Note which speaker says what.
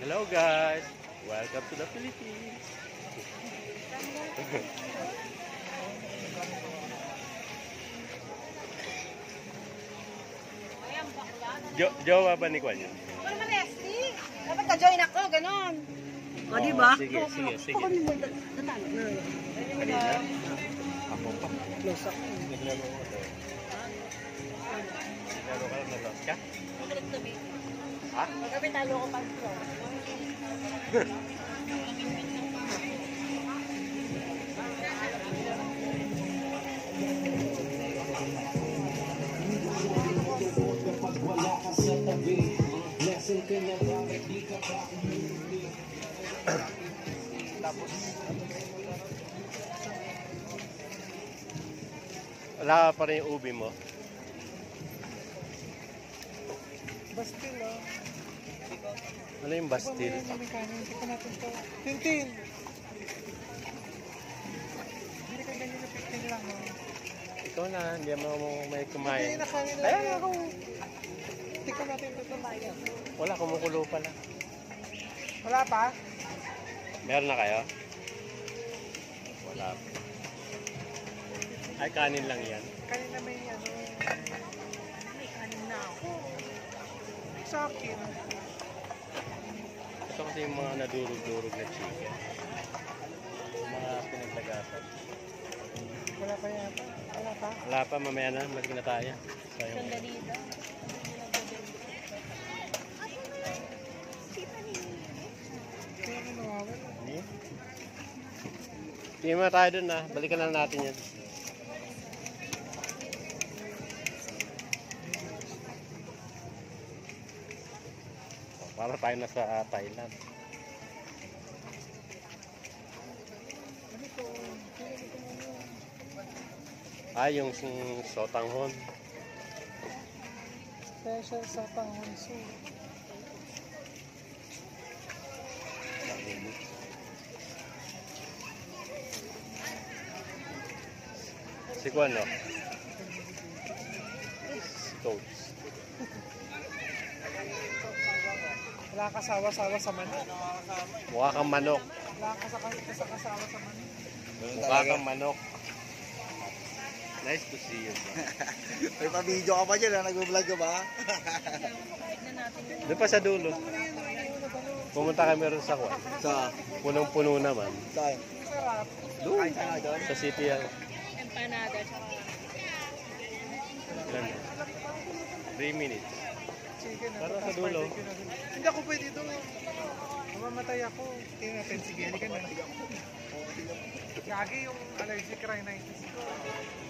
Speaker 1: Hello guys, welcome to the Philippines. Jowa ba ni Kwan yun?
Speaker 2: Ano naman, Leslie? Dapat ka-join ako, ganon. O,
Speaker 1: Oo,
Speaker 2: diba?
Speaker 1: sige.
Speaker 2: Ako mo, datang.
Speaker 1: Kanina? Ako pa.
Speaker 2: Close ako.
Speaker 1: Naglaro ko ito. Naglaro ka lang, na-lost ka?
Speaker 2: Magkakitabi.
Speaker 1: Ha?
Speaker 2: Magkakitabi talo ko pag
Speaker 3: wala ka sa tabi, lesson ka na bakit di ka pa umuwi.
Speaker 1: Tapos wala pa rin yung ubi mo.
Speaker 4: Bastil, oh.
Speaker 1: Ano yung bastil?
Speaker 4: Hindi ko natin to. Tintin! Hindi ka ganyan na 15 lang, oh.
Speaker 1: Ikaw na, hindi mo may kumain.
Speaker 4: Hindi, nakain lang.
Speaker 1: Ayan ako.
Speaker 4: Hindi ko natin to bayan.
Speaker 1: Wala, kumukulo pala.
Speaker 4: Wala pa?
Speaker 1: Meron na kayo? Wala pa. Ay, kanin lang yan.
Speaker 4: Kanina may ano. May kanin na ako. Sa akin.
Speaker 1: Ito kasi yung mga nadurog-durog na chicken. Mga pinaglagasan.
Speaker 4: Wala pa yata. Wala pa?
Speaker 1: Wala pa, mamaya na. Balik na tayo.
Speaker 2: Sandali daw.
Speaker 4: Kaya ka nawawala.
Speaker 1: Tingin mo tayo dun na. Balikan na natin yan. Para tayo na sa Thailand.
Speaker 4: Ano to?
Speaker 1: Yung sotanghon.
Speaker 4: Special sa panghonso.
Speaker 1: Si Kwan, no? Coach.
Speaker 4: Wala ka sawa-sawa sa manok.
Speaker 1: Mukha kang manok.
Speaker 4: Wala ka sa kasawa sa manok.
Speaker 1: Mukha kang manok. Nice to see you.
Speaker 5: May pa-video ka pa dyan, nag-vlog ka ba?
Speaker 1: Doon pa sa dulo. Pumunta kami rin sa Kwan.
Speaker 5: Sa?
Speaker 1: Punong-puno naman.
Speaker 5: Saan?
Speaker 4: Sarap.
Speaker 1: Doon.
Speaker 5: Kain ka nga doon?
Speaker 1: Sa city yan.
Speaker 2: Empanada, tsaka
Speaker 1: 3 minutes.
Speaker 4: Chicken.
Speaker 1: Para sa dulo.
Speaker 4: Hindi ako pwede doon. Mamamatay ako. Tingnan natin. Sige, halika na. Gagi yung allergic rhinitis ko.